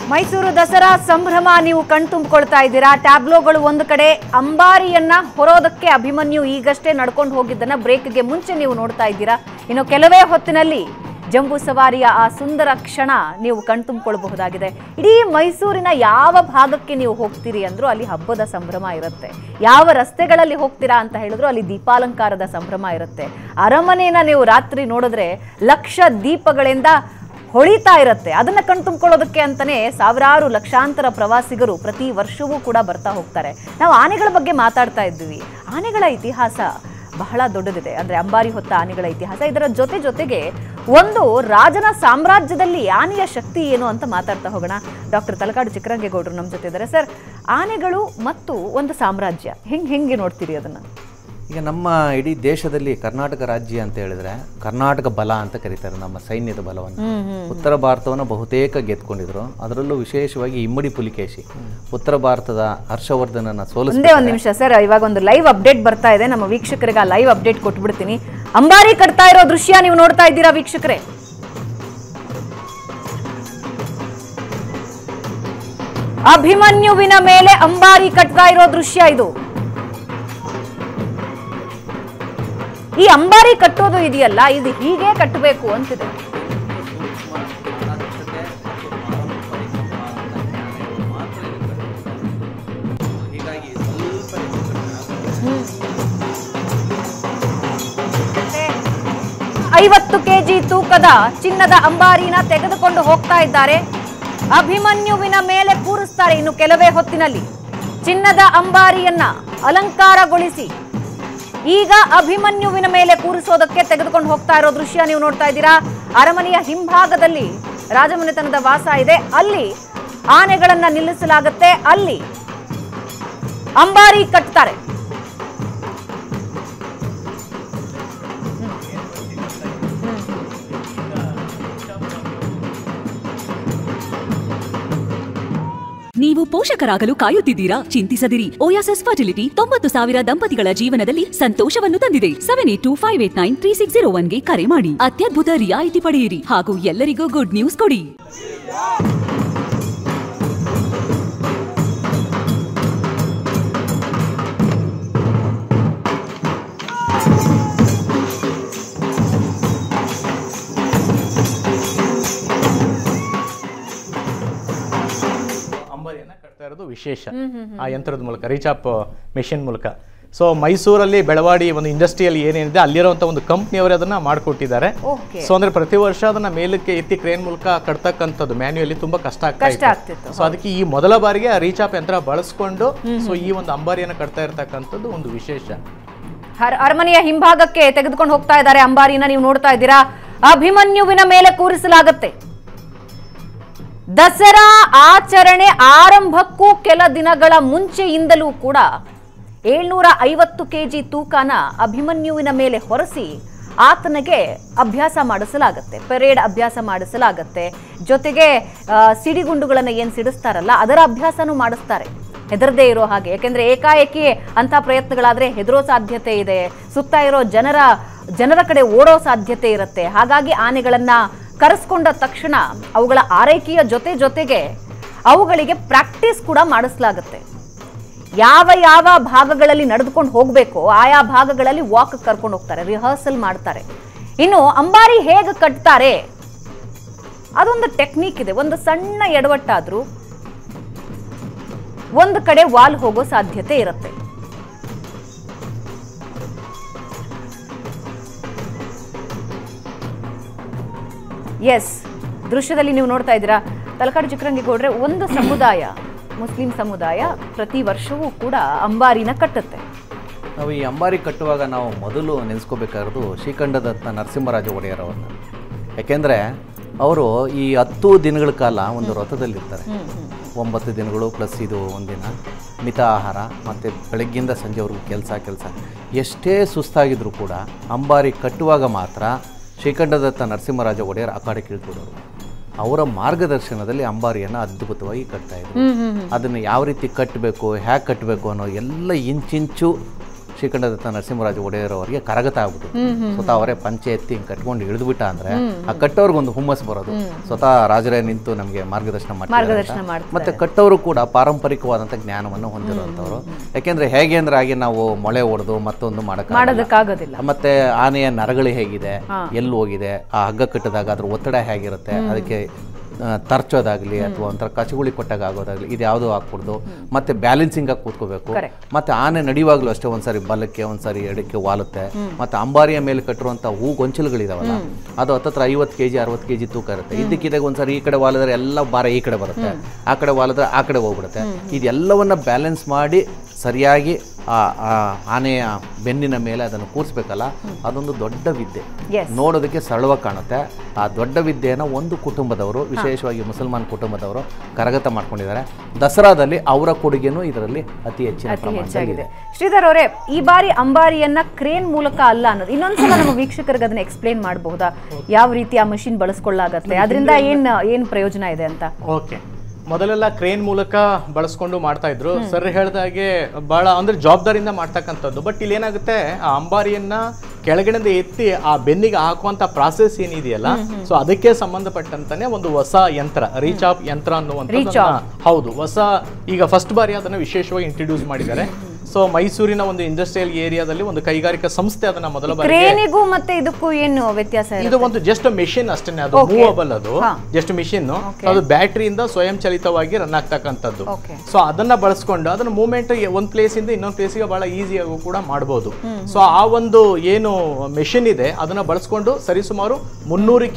ಮೈಸೂರು ದಸರಾ ಸಂಭ್ರಮ ನೀವು ಕಣ್ತುಂಬಿಕೊಳ್ತಾ ಇದ್ದೀರಾ. ಟ್ಯಾಬ್ಲೋಗಳು ಒಂದು ಕಡೆ, ಅಂಬಾರಿಯನ್ನ ಹೊರೋದಕ್ಕೆ ಅಭಿಮನ್ಯು ಈಗಷ್ಟೇ ನಡ್ಕೊಂಡು ಹೋಗಿದ್ದನ್ನ ಬ್ರೇಕ್ಗೆ ಮುಂಚೆ ನೀವು ನೋಡ್ತಾ ಇದ್ದೀರಾ. ಇನ್ನು ಕೆಲವೇ ಹೊತ್ತಿನಲ್ಲಿ ಜಂಬೂ ಸವಾರಿಯ ಆ ಸುಂದರ ಕ್ಷಣ ನೀವು ಕಣ್ತುಂಬಿಕೊಳ್ಳಬಹುದಾಗಿದೆ. ಇಡೀ ಮೈಸೂರಿನ ಯಾವ ಭಾಗಕ್ಕೆ ನೀವು ಹೋಗ್ತೀರಿ ಅಂದ್ರೂ ಅಲ್ಲಿ ಹಬ್ಬದ ಸಂಭ್ರಮ ಇರುತ್ತೆ. ಯಾವ ರಸ್ತೆಗಳಲ್ಲಿ ಹೋಗ್ತೀರಾ ಅಂತ ಹೇಳಿದ್ರು ಅಲ್ಲಿ ದೀಪಾಲಂಕಾರದ ಸಂಭ್ರಮ ಇರುತ್ತೆ. ಅರಮನೆಯನ್ನ ನೀವು ರಾತ್ರಿ ನೋಡಿದ್ರೆ ಲಕ್ಷ ದೀಪಗಳಿಂದ ಹೊಳಿತಾ ಇರುತ್ತೆ. ಅದನ್ನ ಕಣ್ತುಂಬಿಕೊಳ್ಳೋದಕ್ಕೆ ಅಂತಾನೆ ಸಾವಿರಾರು ಲಕ್ಷಾಂತರ ಪ್ರವಾಸಿಗರು ಪ್ರತಿ ವರ್ಷವೂ ಕೂಡ ಬರ್ತಾ ಹೋಗ್ತಾರೆ. ನಾವು ಆನೆಗಳ ಬಗ್ಗೆ ಮಾತಾಡ್ತಾ ಇದ್ವಿ. ಆನೆಗಳ ಇತಿಹಾಸ ಬಹಳ ದೊಡ್ಡದಿದೆ. ಅಂದ್ರೆ ಅಂಬಾರಿ ಹೊತ್ತ ಆನೆಗಳ ಇತಿಹಾಸ. ಇದರ ಜೊತೆಗೆ ಒಂದು ರಾಜನ ಸಾಮ್ರಾಜ್ಯದಲ್ಲಿ ಆನೆಯ ಶಕ್ತಿ ಏನು ಅಂತ ಮಾತಾಡ್ತಾ ಹೋಗೋಣ. ಡಾಕ್ಟರ್ ತಲಕಾಡು ಚಿಕ್ಕರಂಗೇಗೌಡರು ನಮ್ಮ ಜೊತೆ ಇದ್ದಾರೆ. ಸರ್, ಆನೆಗಳು ಮತ್ತು ಒಂದು ಸಾಮ್ರಾಜ್ಯ ಹೆಂಗೆ ನೋಡ್ತೀರಿ ಅದನ್ನ? ಈಗ ನಮ್ಮ ಇಡೀ ದೇಶದಲ್ಲಿ ಕರ್ನಾಟಕ ರಾಜ್ಯ ಅಂತ ಹೇಳಿದ್ರೆ ಕರ್ನಾಟಕ ಬಲ ಅಂತ ಕರೀತಾರೆ, ನಮ್ಮ ಸೈನ್ಯದ ಬಲವನ್ನು. ಉತ್ತರ ಭಾರತವನ್ನು ಬಹುತೇಕ ಗೆದ್ಕೊಂಡಿದ್ರು. ಅದರಲ್ಲೂ ವಿಶೇಷವಾಗಿ ಇಮ್ಮಡಿ ಪುಲಿಕೇಶಿ ಉತ್ತರ ಭಾರತದ ಹರ್ಷವರ್ಧನನ ಸೋಲಿಸಿದೆ. ಒಂದು ನಿಮಿಷ ಸರ್, ಇವಾಗ ಒಂದು ಲೈವ್ ಅಪ್ಡೇಟ್ ಬರ್ತಾ ಇದೆ. ನಮ್ಮ ವೀಕ್ಷಕರಿಗೆ ಆ ಲೈವ್ ಅಪ್ಡೇಟ್ ಕೊಟ್ಬಿಡ್ತೀನಿ. ಅಂಬಾರಿ ಕಟ್ತಾ ಇರೋ ದೃಶ್ಯ ನೀವು ನೋಡ್ತಾ ಇದ್ದೀರಾ ವೀಕ್ಷಕರೇ. ಅಭಿಮನ್ಯುವಿನ ಮೇಲೆ ಅಂಬಾರಿ ಕಟ್ತಾ ಇರೋ ದೃಶ್ಯ ಇದು. ಈ ಅಂಬಾರಿ ಕಟ್ಟೋದು ಇದೆಯಲ್ಲ, ಇದು ಹೀಗೆ ಕಟ್ಟಬೇಕು ಅಂತಿದೆ. ಐವತ್ತು ಕೆಜಿ ತೂಕದ ಚಿನ್ನದ ಅಂಬಾರಿನ ತೆಗೆದುಕೊಂಡು ಹೋಗ್ತಾ ಇದ್ದಾರೆ. ಅಭಿಮನ್ಯುವಿನ ಮೇಲೆ ಕೂರಿಸ್ತಾರೆ. ಇನ್ನು ಕೆಲವೇ ಹೊತ್ತಿನಲ್ಲಿ ಚಿನ್ನದ ಅಂಬಾರಿಯನ್ನ ಅಲಂಕಾರಗೊಳಿಸಿ ಈಗ ಅಭಿಮನ್ಯುವಿನ ಮೇಲೆ ಕೂರಿಸೋದಕ್ಕೆ ತೆಗೆದುಕೊಂಡು ಹೋಗ್ತಾ ಇರೋ ದೃಶ್ಯ ನೀವು ನೋಡ್ತಾ ಇದ್ದೀರಾ. ಅರಮನೆಯ ಹಿಂಭಾಗದಲ್ಲಿ ರಾಜಮನೆತನದ ವಾಸ ಇದೆ. ಅಲ್ಲಿ ಆನೆಗಳನ್ನ ನಿಲ್ಲಿಸಲಾಗುತ್ತೆ. ಅಲ್ಲಿ ಅಂಬಾರಿ ಕಟ್ತಾರೆ. ನೀವು ಪೋಷಕರಾಗಲು ಕಾಯುತ್ತಿದ್ದೀರಾ? ಚಿಂತಿಸದಿರಿ. ಓಯಾಸಿಸ್ ಫರ್ಟಿಲಿಟಿ 90,000 ದಂಪತಿಗಳ ಜೀವನದಲ್ಲಿ ಸಂತೋಷವನ್ನು ತಂದಿದೆ. 7825893601ಗೆ ಕರೆ ಮಾಡಿ. ಅತ್ಯದ್ಭುತ ರಿಯಾಯಿತಿ ಪಡೆಯಿರಿ ಹಾಗೂ ಎಲ್ಲರಿಗೂ ಗುಡ್ ನ್ಯೂಸ್ ಕೊಡಿ. ವಿಶೇಷ ಆ ಯಂತ್ರದ ಮೂಲಕ, ರೀಚಾಪ್ ಮೆಷಿನ್ ಮೂಲಕ. ಸೊ ಮೈಸೂರಲ್ಲಿ ಬೆಳವಾಡಿ ಒಂದು ಇಂಡಸ್ಟ್ರಿಯಲ್ಲಿ ಏನೇನಿದೆ ಅಲ್ಲಿರುವಂತ ಒಂದು ಕಂಪ್ನಿಯವರೇ ಅದನ್ನ ಮಾಡಿಕೊಟ್ಟಿದ್ದಾರೆ. ಸೊ ಅಂದ್ರೆ ಪ್ರತಿ ವರ್ಷ ಅದನ್ನ ಮೇಲಕ್ಕೆ ಎತ್ತಿ ಕ್ರೇನ್ ಮೂಲಕ ಕಟ್ತಕ್ಕಂಥದ್ದು ಮ್ಯಾನ್ಯುಯಲಿ ತುಂಬಾ ಕಷ್ಟ ಆಗ್ತಿತ್ತು. ಸೊ ಅದಕ್ಕೆ ಈ ಮೊದಲ ಬಾರಿಗೆ ಆ ರೀಚಾಪ್ ಯಂತ್ರ ಬಳಸ್ಕೊಂಡು ಸೊ ಈ ಒಂದು ಅಂಬಾರಿಯನ್ನು ಕಟ್ತಾ ಇರ್ತಕ್ಕಂಥದ್ದು ಒಂದು ವಿಶೇಷ. ಅರಮನೆಯ ಹಿಂಭಾಗಕ್ಕೆ ತೆಗೆದುಕೊಂಡು ಹೋಗ್ತಾ ಇದ್ದಾರೆ ಅಂಬಾರಿನ. ನೀವು ನೋಡ್ತಾ ಇದ್ದೀರಾ. ಅಭಿಮನ್ಯುವಿನ ಮೇಲೆ ಕೂರಿಸಲಾಗುತ್ತೆ. ದಸರಾ ಆಚರಣೆ ಆರಂಭಕ್ಕೂ ಕೆಲ ದಿನಗಳ ಮುಂಚೆಯಿಂದಲೂ ಕೂಡ 750 ಕೆಜಿ ತೂಕನ ಅಭಿಮನ್ಯುವಿನ ಮೇಲೆ ಹೊರಸಿ ಆತನಿಗೆ ಅಭ್ಯಾಸ ಮಾಡಿಸಲಾಗುತ್ತೆ. ಪೆರೇಡ್ ಅಭ್ಯಾಸ ಮಾಡಿಸಲಾಗುತ್ತೆ. ಜೊತೆಗೆ ಸಿಡಿಗುಂಡುಗಳನ್ನು ಏನು ಸಿಡಿಸ್ತಾರಲ್ಲ ಅದರ ಅಭ್ಯಾಸನೂ ಮಾಡಿಸ್ತಾರೆ, ಹೆದರದೇ ಇರೋ ಹಾಗೆ. ಯಾಕೆಂದ್ರೆ ಏಕಾಏಕಿ ಅಂತ ಪ್ರಯತ್ನಗಳಾದ್ರೆ ಹೆದರೋ ಸಾಧ್ಯತೆ ಇದೆ. ಸುತ್ತ ಇರೋ ಜನರ ಕಡೆ ಓಡೋ ಸಾಧ್ಯತೆ ಇರುತ್ತೆ. ಹಾಗಾಗಿ ಆನೆಗಳನ್ನ ಕರೆಸ್ಕೊಂಡ ತಕ್ಷಣ ಅವುಗಳ ಆರೈಕೆಯ ಜೊತೆಗೆ ಅವುಗಳಿಗೆ ಪ್ರಾಕ್ಟೀಸ್ ಕೂಡ ಮಾಡಿಸಲಾಗುತ್ತೆ. ಯಾವ ಭಾಗಗಳಲ್ಲಿ ನಡೆದುಕೊಂಡು ಹೋಗಬೇಕು ಆಯಾ ಭಾಗಗಳಲ್ಲಿ ವಾಕ್ ಕರ್ಕೊಂಡು ಹೋಗ್ತಾರೆ, ರಿಹರ್ಸಲ್ ಮಾಡ್ತಾರೆ. ಇನ್ನು ಅಂಬಾರಿ ಹೇಗೆ ಕಟ್ತಾರೆ ಅದೊಂದು ಟೆಕ್ನಿಕ್ ಇದೆ. ಒಂದು ಸಣ್ಣ ಎಡವಟ್ಟಾದ್ರೂ ಒಂದು ಕಡೆ ವಾಲ್ ಹೋಗೋ ಸಾಧ್ಯತೆ ಇರುತ್ತೆ. ಎಸ್, ದೃಶ್ಯದಲ್ಲಿ ನೀವು ನೋಡ್ತಾ ಇದ್ದೀರಾ. ತಲಕಾಡು ಚಿಕ್ಕರಂಗೇಗೌಡ್ರೆ, ಒಂದು ಸಮುದಾಯ, ಮುಸ್ಲಿಂ ಸಮುದಾಯ ಪ್ರತಿ ವರ್ಷವೂ ಕೂಡ ಅಂಬಾರಿನ ಕಟ್ಟುತ್ತೆ. ನಾವು ಈ ಅಂಬಾರಿ ಕಟ್ಟುವಾಗ ನಾವು ಮೊದಲು ನೆನೆಸ್ಕೋಬೇಕಾಗಿರೋದು ಶ್ರೀಕಂಠದತ್ತ ನರಸಿಂಹರಾಜ ಒಡೆಯರ್ ಅವ್ರನ್ನ. ಯಾಕೆಂದರೆ ಅವರು ಈ 10 ದಿನಗಳ ಕಾಲ ಒಂದು ವ್ರತದಲ್ಲಿರ್ತಾರೆ. 9 ದಿನಗಳು ಪ್ಲಸ್ ಇದು ಒಂದಿನ ಮಿತ ಆಹಾರ, ಮತ್ತು ಬೆಳಗ್ಗಿಂದ ಸಂಜೆವರೆಗೂ ಕೆಲಸ. ಎಷ್ಟೇ ಸುಸ್ತಾಗಿದ್ರೂ ಕೂಡ ಅಂಬಾರಿ ಕಟ್ಟುವಾಗ ಮಾತ್ರ ಶ್ರೀಕಂಠದತ್ತ ನರಸಿಂಹರಾಜ ಒಡೆಯರ್ ಅಖಾಡೆ ಕೀಳ್ಕೊಡೋರು. ಅವರ ಮಾರ್ಗದರ್ಶನದಲ್ಲಿ ಅಂಬಾರಿಯನ್ನು ಅದ್ಭುತವಾಗಿ ಕಟ್ತಾ ಇದ್ರು. ಅದನ್ನು ಯಾವ ರೀತಿ ಕಟ್ಟಬೇಕು, ಹೇಗೆ ಕಟ್ಟಬೇಕು ಅನ್ನೋ ಎಲ್ಲ ಇಂಚಿಂಚು ಶ್ರೀಕಂಠದತ್ತ ನರಸಿಂಹರಾಜ ಒಡೆಯರ್ ಅವರಿಗೆ ಕರಗತ ಆಗ್ಬಿಟ್ಟು ಸ್ವತಃ ಅವರೇ ಪಂಚೆ ಎತ್ತಿ ಹಿಂಗೆ ಕಟ್ಕೊಂಡು ಇಳಿದ್ಬಿಟ್ಟ ಅಂದ್ರೆ ಆ ಕಟ್ಟೋರ್ಗೊಂದು ಹುಮ್ಮಸ್ ಬರೋದು, ಸ್ವತಃ ರಾಜರೇ ನಿಂತು ನಮಗೆ ಮಾರ್ಗದರ್ಶನ ಮಾಡ್ತಾರೆ. ಮತ್ತೆ ಕಟ್ಟವರು ಕೂಡ ಪಾರಂಪರಿಕವಾದಂಥ ಜ್ಞಾನವನ್ನು ಹೊಂದಿರುವಂಥವ್ರು. ಯಾಕೆಂದ್ರೆ ಹೇಗೆ ಅಂದ್ರೆ ಹಾಗೆ ನಾವು ಮೊಳೆ ಹೊಡೆದು ಮತ್ತೊಂದು ಮಾಡೋದಕ್ಕಾಗೋದಿಲ್ಲ. ಮತ್ತೆ ಆನೆಯ ನರಗಳು ಹೇಗಿದೆ, ಎಲ್ಲಿ ಹೋಗಿದೆ, ಆ ಹಗ್ಗ ಕಟ್ಟಿದಾಗ ಅದ್ರ ಒತ್ತಡ ಹೇಗಿರುತ್ತೆ, ಅದಕ್ಕೆ ತರ್ಚೋದಾಗ್ಲಿ ಅಥವಾ ಒಂಥರ ಕಚಗುಳಿ ಕೊಟ್ಟಾಗ ಆಗೋದಾಗ್ಲಿ ಇದು ಯಾವುದೂ ಹಾಕ್ಬಿಡ್ದು. ಮತ್ತೆ ಬ್ಯಾಲೆನ್ಸಿಂಗ್ ಆಗಿ ಕೂತ್ಕೋಬೇಕು. ಮತ್ತೆ ಆನೆ ನಡೆಯುವಾಗ್ಲೂ ಅಷ್ಟೇ ಒಂದ್ಸರಿ ಬಲಕ್ಕೆ ಒಂದ್ಸರಿ ಎಡಕ್ಕೆ ವಾಲುತ್ತೆ. ಮತ್ತೆ ಅಂಬಾರಿಯ ಮೇಲೆ ಕಟ್ಟಿರುವಂಥ ಹೂ ಗೊಂಚಲುಗಳಿದಾವಲ್ಲ ಅದು ಹತ್ತತ್ರ 50 kg 60 kg ತೂಕ ಇರುತ್ತೆ. ಇದಕ್ಕಿದಾಗ ಒಂದ್ಸರಿ ಈ ಕಡೆ ವಾಲಿದ್ರೆ ಎಲ್ಲ ಭಾರ ಈ ಕಡೆ ಬರುತ್ತೆ, ಆ ಕಡೆ ವಾಲಿದ್ರೆ ಆ ಕಡೆ ಹೋಗ್ಬಿಡುತ್ತೆ. ಇದೆಲ್ಲವನ್ನ ಬ್ಯಾಲೆನ್ಸ್ ಮಾಡಿ ಸರಿಯಾಗಿ ಆ ಆನೆಯ ಬೆನ್ನಿನ ಮೇಲೆ ಅದನ್ನು ಕೂರಿಸ್ಬೇಕಲ್ಲ, ಅದೊಂದು ದೊಡ್ಡ ವಿದ್ಯೆ. ನೋಡೋದಕ್ಕೆ ಸರಳವಾಗಿ ಕಾಣುತ್ತೆ. ಆ ದೊಡ್ಡ ವಿದ್ಯೆಯನ್ನು ಒಂದು ಕುಟುಂಬದವರು, ವಿಶೇಷವಾಗಿ ಮುಸಲ್ಮಾನ್ ಕುಟುಂಬದವರು ಕರಗತ ಮಾಡ್ಕೊಂಡಿದ್ದಾರೆ. ದಸರಾದಲ್ಲಿ ಅವರ ಕೊಡುಗೆನೂ ಇದರಲ್ಲಿ ಅತಿ ಹೆಚ್ಚಿನ ಪ್ರಮಾಣದಲ್ಲಿದೆ. ಶ್ರೀಧರ್ ಅವರೇ, ಈ ಬಾರಿ ಅಂಬಾರಿಯನ್ನ ಕ್ರೇನ್ ಮೂಲಕ ಅಲ್ಲ ಅನ್ನೋದು ಇನ್ನೊಂದ್ಸಲ ನಮ್ಮ ವೀಕ್ಷಕರಿಗೆ ಅದನ್ನ ಎಕ್ಸ್ಪ್ಲೇನ್ ಮಾಡಬಹುದಾ? ಯಾವ ರೀತಿ ಆ ಮಷಿನ್ ಬಳಸ್ಕೊಳ್ಳಾಗತ್ತೆ, ಅದರಿಂದ ಏನ್ ಪ್ರಯೋಜನ ಇದೆ ಅಂತ? ಓಕೆ, ಮೊದಲೆಲ್ಲ ಕ್ರೇನ್ ಮೂಲಕ ಬಳಸ್ಕೊಂಡು ಮಾಡ್ತಾ ಇದ್ರು. ಸರ್ ಹೇಳ್ದಾಗೆ ಬಹಳ ಅಂದ್ರೆ ಜವಾಬ್ದಾರಿಯಿಂದ ಮಾಡ್ತಕ್ಕಂಥದ್ದು. ಬಟ್ ಇಲ್ಲಿ ಏನಾಗುತ್ತೆ, ಆ ಅಂಬಾರಿಯನ್ನ ಕೆಳಗಡೆಯಿಂದ ಎತ್ತಿ ಆ ಬೆನ್ನಿಗೆ ಹಾಕುವಂತ ಪ್ರಾಸೆಸ್ ಏನಿದೆಯಲ್ಲ, ಸೊ ಅದಕ್ಕೆ ಸಂಬಂಧಪಟ್ಟಂತಾನೆ ಒಂದು ಹೊಸ ಯಂತ್ರ, ರೀಚ್ ಆಫ್ ಯಂತ್ರ ಅನ್ನುವಂಥದ್ದು. ಹೌದು, ಹೊಸ ಈಗ ಫಸ್ಟ್ ಬಾರಿ ಅದನ್ನ ವಿಶೇಷವಾಗಿ ಇಂಟ್ರೊಡ್ಯೂಸ್ ಮಾಡಿದ್ದಾರೆ. ಸೊ ಮೈಸೂರಿನ ಒಂದು ಇಂಡಸ್ಟ್ರಿಯಲ್ ಏರಿಯಾದಲ್ಲಿ ಒಂದು ಕೈಗಾರಿಕಾ ಸಂಸ್ಥೆ ಅದನ್ನ ಮೊದಲ ಬಾರಿ. ಕ್ರೇನಿಗೂ ಮತ್ತೆ ಇದಕ್ಕೂ ಏನು ವ್ಯತ್ಯಾಸ ಇದೆ? ಇದು ಒಂದು ಜಸ್ಟ್ ಮೆಷಿನ್ ಅಷ್ಟೇ, ಅದು ಮೂವಬಲ್, ಅದು ಜಸ್ಟ್ ಮೆಷಿನ್. ಅದು ಬ್ಯಾಟರಿಯಿಂದ ಸ್ವಯಂ ಚಾಲಿತವಾಗಿ ರನ್ ಆಗ್ತಕ್ಕಂಥದ್ದು. ಸೊ ಅದನ್ನ ಬಳಸ್ಕೊಂಡು ಅದನ್ನ ಮೂವ್ಮೆಂಟ್ ಒಂದ್ ಪ್ಲೇಸ್ ಇಂದ ಇನ್ನೊಂದು ಪ್ಲೇಸ್ಗೆ ಬಹಳ ಈಸಿಯಾಗೂ ಕೂಡ ಮಾಡಬಹುದು. ಸೊ ಆ ಒಂದು ಏನು ಮೆಷಿನ್ ಇದೆ ಅದನ್ನ ಬಳಸ್ಕೊಂಡು ಸರಿಸುಮಾರು 300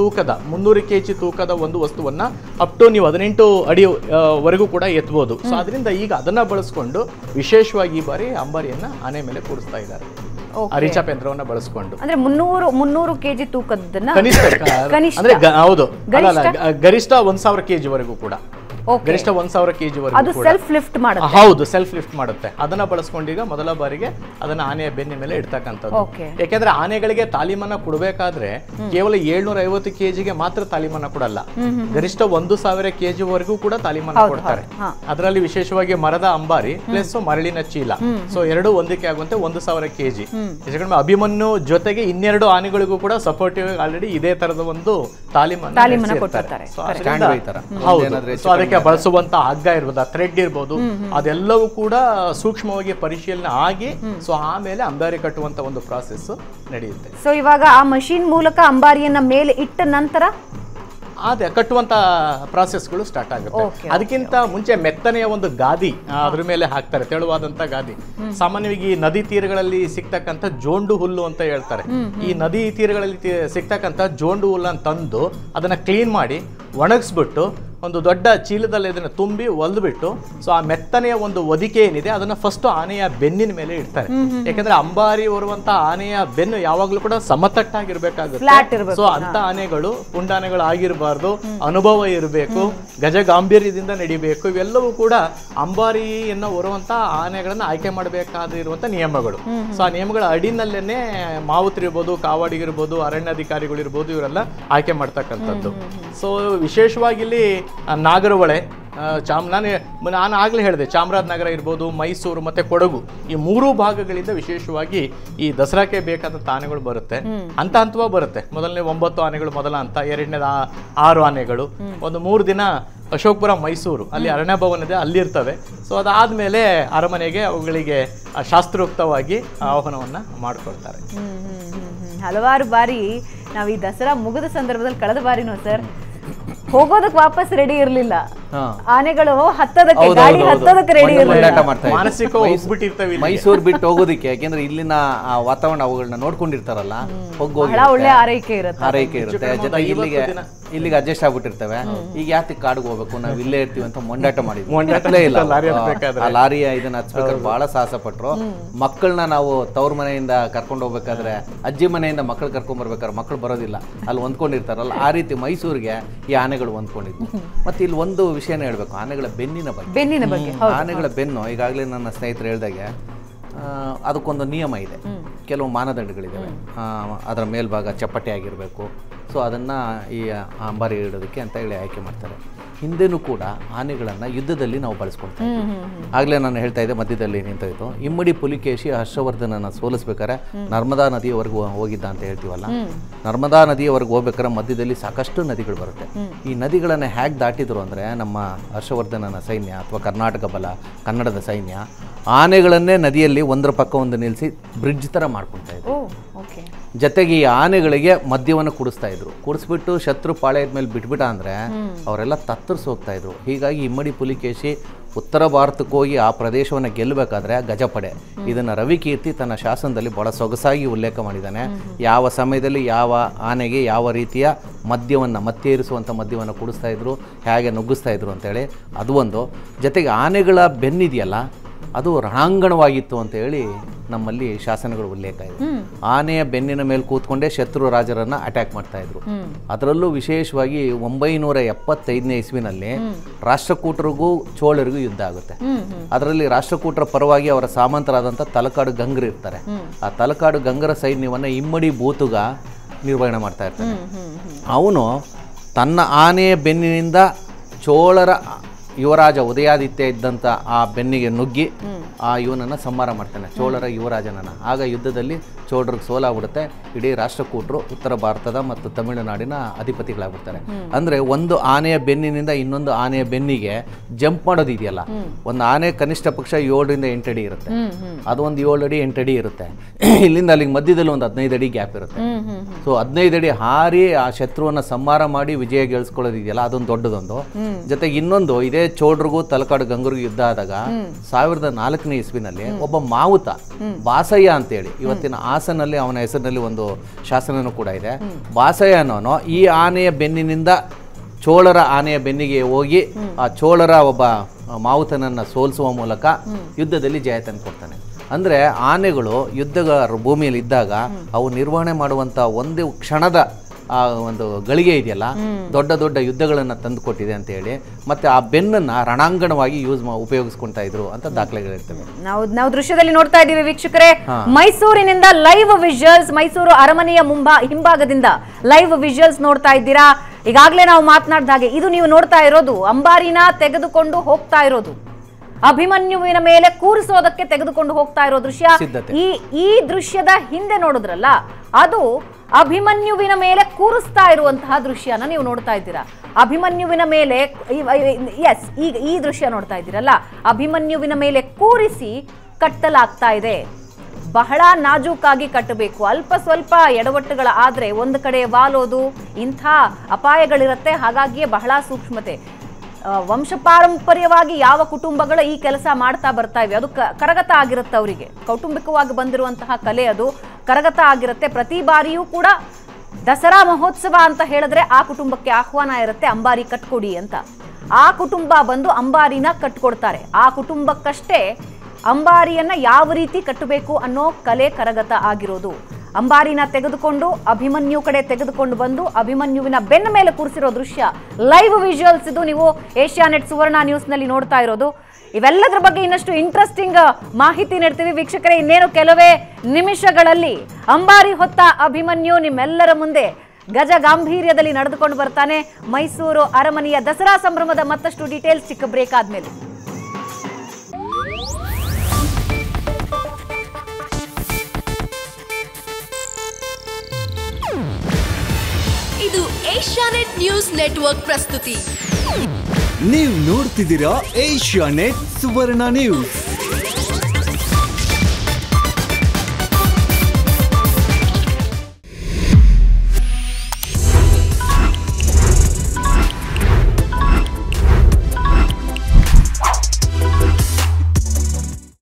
kg ತೂಕದ ಒಂದು ವಸ್ತುವನ್ನ ಅಪ್ ಟು ನೀವು 18 ಅಡಿ ವರೆಗೂ ಕೂಡ ಎತ್ತಬಹುದು. ಸೊ ಅದರಿಂದ ಈಗ ಅದನ್ನ ಬಳಸ್ಕೊಂಡು ವಿಶೇಷವಾಗಿ ಈ ಬಾರಿ ಅಂಬಾರಿಯನ್ನ ಆನೆ ಮೇಲೆ ಕೂರಿಸ್ತಾ ಇದ್ದಾರೆ, ರೀಚಾಪ್ ಯಂತ್ರವನ್ನ ಬಳಸ್ಕೊಂಡು. ಅಂದ್ರೆ 300 kg ತೂಕದನ್ನ ಕನಿಷ್ಠ ಅಂದ್ರೆ ಹೌದು, ಗರಿಷ್ಠ 1000 kg ವರೆಗೂ ಕೂಡ, ಗರಿಷ್ಠ 1000 kg ವರೆಗೂ ಕೂಡ ಸೆಲ್ಫ್ ಲಿಫ್ಟ್ ಮಾಡುತ್ತೆ. ಹೌದು, ಸೆಲ್ಫ್ ಲಿಫ್ಟ್ ಮಾಡುತ್ತೆ. ಅದನ್ನ ಬಳಸ್ಕೊಂಡು ಈಗ ಮೊದಲ ಬಾರಿಗೆ ಅದನ್ನ ಆನೆಯ ಬೆನ್ನಿನ ಮೇಲೆ ಇಡ್ತಕ್ಕಂಥದ್ದು. ಯಾಕೆಂದ್ರೆ ಆನೆಗಳಿಗೆ ತಾಲೀಮನ್ನ ಕೊಡಬೇಕಾದ್ರೆ ಕೇವಲ 750 kg ಮಾತ್ರ ತಾಲೀಮನ್ನ ಕೊಡಲ್ಲ, ಗರಿಷ್ಠ 1000 kg ವರೆಗೂ ಕೂಡ ತಾಲೀಮನ್ನ ಕೊಡ್ತಾರೆ. ಅದರಲ್ಲಿ ವಿಶೇಷವಾಗಿ ಮರದ ಅಂಬಾರಿ ಪ್ಲಸ್ ಮರಳಿನ ಚೀಲ, ಸೊ ಎರಡು ಒಂದಕ್ಕೆ ಆಗುವಂತೆ 1000 kg. ಹೆಚ್ಚು ಅಭಿಮನ್ಯು ಜೊತೆಗೆ 12 ಆನೆಗಳಿಗೂ ಕೂಡ ಸಪೋರ್ಟಿವ್ ಆಲ್ರೆಡಿ ಇದೇ ತರದ ಒಂದು ತಾಲೀಮನ್ನ ಕೊಡ್ತಾರೆ. ಸೊ ಅದಕ್ಕೆ ಬಳಸುವಂತ ಹಗ್ಗ ಇರ್ಬೋದು, ಥ್ರೆಡ್ ಇರ್ಬೋದು, ಅದೆಲ್ಲವೂ ಕೂಡ ಸೂಕ್ಷ್ಮವಾಗಿ ಪರಿಶೀಲನೆ ಆಗಿ ಸೊ ಆಮೇಲೆ ಅಂಬಾರಿ ಕಟ್ಟುವಂತ ಒಂದು ಪ್ರಾಸೆಸ್ ನಡೆಯುತ್ತೆ. ಸೊ ಇವಾಗ ಆ ಮಷೀನ್ ಮೂಲಕ ಅಂಬಾರಿಯನ್ನ ಮೇಲೆ ಇಟ್ಟ ನಂತರ ಅದೇ ಕಟ್ಟುವಂತ ಪ್ರಾಸೆಸ್ಗಳು ಸ್ಟಾರ್ಟ್ ಆಗುತ್ತೆ. ಅದಕ್ಕಿಂತ ಮುಂಚೆ ಮೆತ್ತನೆಯ ಒಂದು ಗಾದಿ ಅದ್ರ ಮೇಲೆ ಹಾಕ್ತಾರೆ, ತೆಳುವಾದಂತ ಗಾದಿ. ಸಾಮಾನ್ಯವಾಗಿ ನದಿ ತೀರಗಳಲ್ಲಿ ಸಿಗ್ತಕ್ಕಂಥ ಜೋಂಡು ಹುಲ್ಲು ಅಂತ ಹೇಳ್ತಾರೆ. ಈ ನದಿ ತೀರಗಳಲ್ಲಿ ಸಿಗ್ತಕ್ಕಂಥ ಜೋಂಡು ಹುಲ್ಲನ್ನು ತಂದು ಅದನ್ನ ಕ್ಲೀನ್ ಮಾಡಿ ಒಣಗಿಸ್ಬಿಟ್ಟು ಒಂದು ದೊಡ್ಡ ಚೀಲದಲ್ಲಿ ಇದನ್ನು ತುಂಬಿ ಒಲ್ದ್ಬಿಟ್ಟು ಸೊ ಆ ಮೆತ್ತನೆಯ ಒಂದು ಹೊದಿಕೆ ಏನಿದೆ ಅದನ್ನ ಫಸ್ಟ್ ಆನೆಯ ಬೆನ್ನಿನ ಮೇಲೆ ಇಡ್ತಾರೆ. ಯಾಕಂದ್ರೆ ಅಂಬಾರಿ ಹೊರುವಂತ ಆನೆಯ ಬೆನ್ನು ಯಾವಾಗ್ಲೂ ಕೂಡ ಸಮತಟ್ಟಾಗಿರ್ಬೇಕಾಗುತ್ತೆ. ಸೊ ಅಂತ ಆನೆಗಳು ಪುಂಡಾನೆಗಳು ಆಗಿರಬಾರ್ದು, ಅನುಭವ ಇರಬೇಕು, ಗಜ ಗಾಂಭೀರ್ಯದಿಂದ ನಡಿಬೇಕು. ಇವೆಲ್ಲವೂ ಕೂಡ ಅಂಬಾರಿಯನ್ನ ಹೊರುವಂತ ಆನೆಗಳನ್ನ ಆಯ್ಕೆ ಮಾಡಬೇಕಾದಿರುವಂತ ನಿಯಮಗಳು. ಸೊ ಆ ನಿಯಮಗಳ ಅಡಿನಲ್ಲೇನೆ ಮಾವುತರಿರ್ಬೋದು, ಕಾವಾಡಿಗಿರ್ಬೋದು, ಅರಣ್ಯಾಧಿಕಾರಿಗಳಿರ್ಬೋದು, ಇವರೆಲ್ಲ ಆಯ್ಕೆ ಮಾಡ್ತಕ್ಕಂಥದ್ದು. ಸೊ ವಿಶೇಷವಾಗಿ ಇಲ್ಲಿ ನಾಗರಹೊಳೆ, ನಾನು ಆಗ್ಲೇ ಹೇಳಿದೆ ಚಾಮರಾಜನಗರ ಇರ್ಬೋದು, ಮೈಸೂರು ಮತ್ತೆ ಕೊಡಗು, ಈ 3 ಭಾಗಗಳಿಂದ ವಿಶೇಷವಾಗಿ ಈ ದಸರಾಕ್ಕೆ ಬೇಕಾದಂತ ಆನೆಗಳು ಬರುತ್ತೆ. ಹಂತವಾಗಿ ಬರುತ್ತೆ. ಮೊದಲನೇ 9 ಆನೆಗಳು ಮೊದಲ ಹಂತ, ಎರಡನೇದ 6 ಆನೆಗಳು, ಒಂದು 3 ದಿನ ಅಶೋಕಪುರ ಮೈಸೂರು ಅಲ್ಲಿ ಅರಣ್ಯ ಭವನ ಇದೆ, ಅಲ್ಲಿರ್ತವೆ. ಸೊ ಅದಾದ್ಮೇಲೆ ಅರಮನೆಗೆ ಅವುಗಳಿಗೆ ಶಾಸ್ತ್ರೋಕ್ತವಾಗಿ ಆಹ್ವಾನವನ್ನ ಮಾಡ್ಕೊಳ್ತಾರೆ. ಹಲವಾರು ಬಾರಿ ನಾವು ಈ ದಸರಾ ಮುಗಿದ ಸಂದರ್ಭದಲ್ಲಿ ಕಳೆದ ಬಾರಿನೂ ಸರ್ ಹೋಗೋದಕ್ಕೆ ವಾಪಸ್ ರೆಡಿ ಇರ್ಲಿಲ್ಲ, ಆನೆಗಳು ಹತ್ತೋದಕ್ಕೆ, ಗಾಡಿ ಹತ್ತೋದಕ್ಕೆ ರೆಡಿ ಇರಲಿಲ್ಲ, ಮೈಸೂರು ಬಿಟ್ಟು ಹೋಗೋದಕ್ಕೆ. ಯಾಕೆಂದ್ರೆ ಇಲ್ಲಿನ ವಾತಾವರಣ ಅವುಗಳನ್ನ ನೋಡ್ಕೊಂಡಿರ್ತಾರಲ್ಲ, ಬಹಳ ಒಳ್ಳೆ ಆರೈಕೆ ಇರುತ್ತೆ. ಜೊತೆ ಇಲ್ಲಿಗೆ ಅಡ್ಜಸ್ಟ್ ಆಗ್ಬಿಟ್ಟಿರ್ತವೆ. ಈಗ ಯಾಕೆ ಕಾಡಿಗೆ ಹೋಗ್ಬೇಕು, ನಾವ್ ಇಲ್ಲೇ ಇರ್ತೀವಿ ಅಂತ ಮೊಂಡಾಟ ಮಾಡಿದ್ವಿ. ಇಲ್ಲ, ಆ ಲಾರಿಯ ಇದನ್ನ ಹಚ್ಬೇಕಾದ್ರೆ ಬಹಳ ಸಾಹಸ ಪಟ್ರು. ಮಕ್ಕಳನ್ನ ನಾವು ತವ್ರ ಮನೆಯಿಂದ ಕರ್ಕೊಂಡು ಹೋಗ್ಬೇಕಾದ್ರೆ, ಅಜ್ಜಿ ಮನೆಯಿಂದ ಮಕ್ಕಳು ಕರ್ಕೊಂಡ್ ಬರ್ಬೇಕಾದ್ರೆ ಮಕ್ಕಳು ಬರೋದಿಲ್ಲ, ಅಲ್ಲಿ ಹೊಂದ್ಕೊಂಡಿರ್ತಾರಲ್ಲ, ಆ ರೀತಿ ಮೈಸೂರಿಗೆ ಈ ಆನೆಗಳು ಹೊಂದ್ಕೊಂಡಿದ್ವು. ಮತ್ತೆ ಇಲ್ಲಿ ಒಂದು ವಿಷಯನ ಹೇಳ್ಬೇಕು, ಆನೆಗಳ ಬೆನ್ನಿನ ಬಗ್ಗೆ. ಆನೆಗಳ ಬೆನ್ನು ಈಗಾಗಲೇ ನನ್ನ ಸ್ನೇಹಿತರು ಹೇಳ್ದಾಗೆ ಅದಕ್ಕೊಂದು ನಿಯಮ ಇದೆ, ಕೆಲವು ಮಾನದಂಡಗಳಿದ್ದಾವೆ. ಅದರ ಮೇಲ್ಭಾಗ ಚಪ್ಪಟೆ ಆಗಿರಬೇಕು. ಸೊ ಅದನ್ನು ಈ ಅಂಬಾರಿ ಇಡೋದಕ್ಕೆ ಅಂತ ಹೇಳಿ ಆಯ್ಕೆ ಮಾಡ್ತಾರೆ. ಹಿಂದೆನೂ ಕೂಡ ಆನೆಗಳನ್ನು ಯುದ್ಧದಲ್ಲಿ ನಾವು ಬಳಸ್ಕೊಳ್ತಾ ಇದ್ವಿ. ಆಗಲೇ ನಾನು ಹೇಳ್ತಾ ಇದ್ದೆ, ಮಧ್ಯದಲ್ಲಿ ನಿಂತೋಯ್ತು. ಇಮ್ಮಡಿ ಪುಲಿಕೇಶಿ ಹರ್ಷವರ್ಧನನ ಸೋಲಿಸ್ಬೇಕಾದ್ರೆ ನರ್ಮದಾ ನದಿಯವರೆಗೂ ಹೋಗಿದ್ದ ಅಂತ ಹೇಳ್ತೀವಲ್ಲ, ನರ್ಮದಾ ನದಿಯವರೆಗೂ ಹೋಗ್ಬೇಕಾದ್ರೆ ಮಧ್ಯದಲ್ಲಿ ಸಾಕಷ್ಟು ನದಿಗಳು ಬರುತ್ತೆ. ಈ ನದಿಗಳನ್ನು ಹೇಗೆ ದಾಟಿದ್ರು ಅಂದರೆ, ನಮ್ಮ ಹರ್ಷವರ್ಧನನ ಸೈನ್ಯ ಅಥವಾ ಕರ್ನಾಟಕ ಬಲ, ಕನ್ನಡದ ಸೈನ್ಯ ಆನೆಗಳನ್ನೇ ನದಿಯಲ್ಲಿ ಒಂದರ ಪಕ್ಕ ಒಂದು ನಿಲ್ಲಿಸಿ ಬ್ರಿಡ್ಜ್ ಥರ ಮಾಡ್ಕೊಳ್ತಾ ಇದ್ರು. ಜೊತೆಗೆ ಈ ಆನೆಗಳಿಗೆ ಮದ್ಯವನ್ನು ಕುಡಿಸ್ತಾ ಇದ್ರು. ಕುಡಿಸ್ಬಿಟ್ಟು ಶತ್ರು ಪಾಳ್ಯದ ಮೇಲೆ ಬಿಟ್ಬಿಟ್ಟ ಅಂದರೆ ಅವರೆಲ್ಲ ತತ್ತರಿಸಿ ಹೋಗ್ತಾ ಇದ್ರು. ಹೀಗಾಗಿ ಇಮ್ಮಡಿ ಪುಲಿಕೇಶಿ ಉತ್ತರ ಭಾರತಕ್ಕೆ ಹೋಗಿ ಆ ಪ್ರದೇಶವನ್ನು ಗೆಲ್ಲಬೇಕಾದ್ರೆ ಗಜಪಡೆ, ಇದನ್ನು ರವಿಕೀರ್ತಿ ತನ್ನ ಶಾಸನದಲ್ಲಿ ಬಹಳ ಸೊಗಸಾಗಿ ಉಲ್ಲೇಖ ಮಾಡಿದ್ದಾನೆ. ಯಾವ ಸಮಯದಲ್ಲಿ ಯಾವ ಆನೆಗೆ ಯಾವ ರೀತಿಯ ಮದ್ಯವನ್ನು, ಮತ್ತೇರಿಸುವಂಥ ಮದ್ಯವನ್ನು ಕುಡಿಸ್ತಾ ಇದ್ರು, ಹೇಗೆ ನುಗ್ಗಿಸ್ತಾ ಇದ್ರು ಅಂತೇಳಿ ಅದು ಒಂದು. ಜೊತೆಗೆ ಆನೆಗಳ ಬೆನ್ನಿದೆಯಲ್ಲ, ಅದು ರಣಾಂಗಣವಾಗಿತ್ತು ಅಂತ ಹೇಳಿ ನಮ್ಮಲ್ಲಿ ಶಾಸನಗಳು ಉಲ್ಲೇಖ ಇದೆ. ಆನೆಯ ಬೆನ್ನಿನ ಮೇಲೆ ಕೂತ್ಕೊಂಡೇ ಶತ್ರು ರಾಜರನ್ನ ಅಟ್ಯಾಕ್ ಮಾಡ್ತಾ ಇದ್ರು. ಅದರಲ್ಲೂ ವಿಶೇಷವಾಗಿ 975ನೇ ಇಸ್ವಿನಲ್ಲಿ ರಾಷ್ಟ್ರಕೂಟರಿಗೂ ಚೋಳರಿಗೂ ಯುದ್ಧ ಆಗುತ್ತೆ. ಅದರಲ್ಲಿ ರಾಷ್ಟ್ರಕೂಟರ ಪರವಾಗಿ ಅವರ ಸಾಮಂತರಾದಂಥ ತಲಕಾಡು ಗಂಗರು ಇರ್ತಾರೆ. ಆ ತಲಕಾಡು ಗಂಗರ ಸೈನ್ಯವನ್ನ ಇಮ್ಮಡಿ ಬೂತುಗ ನಿರ್ವಹಣೆ ಮಾಡ್ತಾ ಇರ್ತಾನೆ. ಅವನು ತನ್ನ ಆನೆಯ ಬೆನ್ನಿನಿಂದ ಚೋಳರ ಯುವರಾಜ ಉದಯಾದಿತ್ಯ ಇದ್ದಂಥ ಆ ಬೆನ್ನಿಗೆ ನುಗ್ಗಿ ಆ ಇವನನ್ನು ಸಂಹಾರ ಮಾಡ್ತಾನೆ, ಚೋಳರ ಯುವರಾಜನನ್ನು. ಆಗ ಯುದ್ಧದಲ್ಲಿ ಚೋಳರಿಗೆ ಸೋಲಾಗ್ಬಿಡುತ್ತೆ. ಇಡೀ ರಾಷ್ಟ್ರಕೂಟರು ಉತ್ತರ ಭಾರತದ ಮತ್ತು ತಮಿಳುನಾಡಿನ ಅಧಿಪತಿಗಳಾಗ್ಬಿಡ್ತಾರೆ. ಅಂದರೆ ಒಂದು ಆನೆಯ ಬೆನ್ನಿನಿಂದ ಇನ್ನೊಂದು ಆನೆಯ ಬೆನ್ನಿಗೆ ಜಂಪ್ ಮಾಡೋದಿದೆಯಲ್ಲ, ಒಂದು ಆನೆ ಕನಿಷ್ಠ ಪಕ್ಷ 7 ರಿಂದ 8 ಅಡಿ ಇರುತ್ತೆ. ಅದು ಒಂದು 7 ಅಡಿ 8 ಅಡಿ ಇರುತ್ತೆ. ಇಲ್ಲಿಂದ ಅಲ್ಲಿಗೆ ಮಧ್ಯದಲ್ಲಿ ಒಂದು 15 ಅಡಿ ಗ್ಯಾಪ್ ಇರುತ್ತೆ. ಸೊ 15 ಅಡಿ ಹಾರಿ ಆ ಶತ್ರುವನ್ನು ಸಂಹಾರ ಮಾಡಿ ವಿಜಯ ಗೆಲ್ಸ್ಕೊಳ್ಳೋದಿದೆಯಲ್ಲ, ಅದೊಂದು ದೊಡ್ಡದೊಂದು. ಜೊತೆಗೆ ಇನ್ನೊಂದು, ಇದೇ ಚೋಳರಿಗೂ ತಲಕಾಡು ಗಂಗರಿಗೂ ಯುದ್ಧ ಆದಾಗ 1004ನೇ ಇಸ್ವಿನಲ್ಲಿ ಒಬ್ಬ ಮಾವುತ ಬಾಸಯ್ಯ ಅಂತೇಳಿ, ಇವತ್ತಿನ ಹಾಸನಲ್ಲಿ ಅವನ ಹೆಸರಿನಲ್ಲಿ ಒಂದು ಶಾಸನನೂ ಕೂಡ ಇದೆ. ಬಾಸಯ್ಯ ಅನ್ನೋನು ಈ ಆನೆಯ ಬೆನ್ನಿನಿಂದ ಚೋಳರ ಆನೆಯ ಬೆನ್ನಿಗೆ ಹೋಗಿ ಆ ಚೋಳರ ಒಬ್ಬ ಮಾವುತನನ್ನ ಸೋಲಿಸುವ ಮೂಲಕ ಯುದ್ಧದಲ್ಲಿ ಜಯ ತಂದುಕೊಡ್ತಾನೆ. ಅಂದರೆ ಆನೆಗಳು ಯುದ್ಧಗಾರ ಭೂಮಿಯಲ್ಲಿ ಇದ್ದಾಗ ಅವು ನಿರ್ವಹಣೆ ಮಾಡುವಂಥ ಒಂದು ಕ್ಷಣದ ಆ ಒಂದು ಗಳಿಗೆ ಇದೆಯಲ್ಲ, ದೊಡ್ಡ ದೊಡ್ಡ ಯುದ್ಧಗಳನ್ನು ತಂದುಕೊಟ್ಟಿದೆ ಅಂತ ಹೇಳಿ, ಮತ್ತೆ ಆ ಬೆನ್ನನ್ನ ರಣಾಂಗಣವಾಗಿ ಉಪಯೋಗಿಸ್ಕೊಳ್ತಾ ಇದ್ರು ಅಂತ ದಾಖಲೆಗಳಿರ್ತವೆ. ನಾವು ದೃಶ್ಯದಲ್ಲಿ ನೋಡ್ತಾ ಇದ್ದೀವಿ ವೀಕ್ಷಕರೇ, ಮೈಸೂರಿನಿಂದ ಲೈವ್ ವಿಜುವಲ್ಸ್, ಮೈಸೂರು ಅರಮನೆಯ ಹಿಂಭಾಗದಿಂದ ಲೈವ್ ವಿಜುವಲ್ಸ್ ನೋಡ್ತಾ ಇದ್ದೀರಾ. ಈಗಾಗಲೇ ನಾವು ಮಾತನಾಡಿದ ಹಾಗೆ ಇದು ನೀವು ನೋಡ್ತಾ ಇರೋದು ಅಂಬಾರಿನ ತೆಗೆದುಕೊಂಡು ಹೋಗ್ತಾ ಇರೋದು, ಅಭಿಮನ್ಯುವಿನ ಮೇಲೆ ಕೂರಿಸೋದಕ್ಕೆ ತೆಗೆದುಕೊಂಡು ಹೋಗ್ತಾ ಇರೋ ದೃಶ್ಯ. ಈ ದೃಶ್ಯದ ಹಿಂದೆ ನೋಡಿದ್ರಲ್ಲ, ಅದು ಅಭಿಮನ್ಯುವಿನ ಮೇಲೆ ಕೂರಿಸ್ತಾ ಇರುವಂತಹ ದೃಶ್ಯನ ನೀವು ನೋಡ್ತಾ ಇದ್ದೀರಾ. ಅಭಿಮನ್ಯುವಿನ ಮೇಲೆ ಈಗ ಈ ದೃಶ್ಯ ನೋಡ್ತಾ ಇದ್ದೀರಲ್ಲ, ಅಭಿಮನ್ಯುವಿನ ಮೇಲೆ ಕೂರಿಸಿ ಕಟ್ಟಲಾಗ್ತಾ ಇದೆ. ಬಹಳ ನಾಜೂಕಾಗಿ ಕಟ್ಟಬೇಕು. ಅಲ್ಪ ಸ್ವಲ್ಪ ಎಡವಟ್ಟುಗಳ ಆದ್ರೆ ಒಂದು ಕಡೆ ವಾಲೋದು, ಇಂಥ ಅಪಾಯಗಳಿರುತ್ತೆ. ಹಾಗಾಗಿಯೇ ಬಹಳ ಸೂಕ್ಷ್ಮತೆ. ವಂಶಪಾರಂಪರ್ಯವಾಗಿ ಯಾವ ಕುಟುಂಬಗಳು ಈ ಕೆಲಸ ಮಾಡ್ತಾ ಬರ್ತಾ ಇವೆ, ಅದು ಕರಗತ ಆಗಿರುತ್ತೆ. ಅವರಿಗೆ ಕೌಟುಂಬಿಕವಾಗಿ ಬಂದಿರುವಂತಹ ಕಲೆ ಅದು ಕರಗತ ಆಗಿರುತ್ತೆ. ಪ್ರತಿ ಬಾರಿಯೂ ಕೂಡ ದಸರಾ ಮಹೋತ್ಸವ ಅಂತ ಹೇಳಿದ್ರೆ ಆ ಕುಟುಂಬಕ್ಕೆ ಆಹ್ವಾನ ಇರುತ್ತೆ, ಅಂಬಾರಿ ಕಟ್ಕೊಡಿ ಅಂತ. ಆ ಕುಟುಂಬ ಬಂದು ಅಂಬಾರಿನ ಕಟ್ಕೊಡ್ತಾರೆ. ಆ ಕುಟುಂಬಕ್ಕಷ್ಟೇ ಅಂಬಾರಿಯನ್ನ ಯಾವ ರೀತಿ ಕಟ್ಟಬೇಕು ಅನ್ನೋ ಕಲೆ ಕರಗತ ಆಗಿರೋದು. ಅಂಬಾರಿನ ತೆಗೆದುಕೊಂಡು ಅಭಿಮನ್ಯು ಕಡೆ ತೆಗೆದುಕೊಂಡು ಬಂದು ಅಭಿಮನ್ಯುವಿನ ಬೆನ್ನ ಮೇಲೆ ಕೂರಿಸಿರೋ ದೃಶ್ಯ ಲೈವ್ ವಿಜುವಲ್ಸ್ ಇದು. ನೀವು ಏಷ್ಯಾನೆಟ್ ಸುವರ್ಣ ನ್ಯೂಸ್ನಲ್ಲಿ ನೋಡ್ತಾ ಇರೋದು. ಇವೆಲ್ಲದರ ಬಗ್ಗೆ ಇನ್ನಷ್ಟು ಇಂಟ್ರೆಸ್ಟಿಂಗ್ ಮಾಹಿತಿ ನೀಡ್ತೀವಿ ವೀಕ್ಷಕರೇ. ಇನ್ನೇನು ಕೆಲವೇ ನಿಮಿಷಗಳಲ್ಲಿ ಅಂಬಾರಿ ಹೊತ್ತ ಅಭಿಮನ್ಯು ನಿಮ್ಮೆಲ್ಲರ ಮುಂದೆ ಗಜ ಗಾಂಭೀರ್ಯದಲ್ಲಿ ನಡೆದುಕೊಂಡು ಬರ್ತಾನೆ. ಮೈಸೂರು ಅರಮನೆಯ ದಸರಾ ಸಂಭ್ರಮದ ಮತ್ತಷ್ಟು ಡೀಟೇಲ್ಸ್ ಚಿಕ್ಕ ಬ್ರೇಕ್ ಆದ್ಮೇಲೆ. ಇದು ಏಷ್ಯಾನೆಟ್ ನ್ಯೂಸ್ ನೆಟ್ವರ್ಕ್ ಪ್ರಸ್ತುತಿ. ನೀವು ನೋಡ್ತಿದ್ದೀರಾ ಏಷ್ಯಾನೆಟ್ ಸುವರ್ಣ ನ್ಯೂಸ್.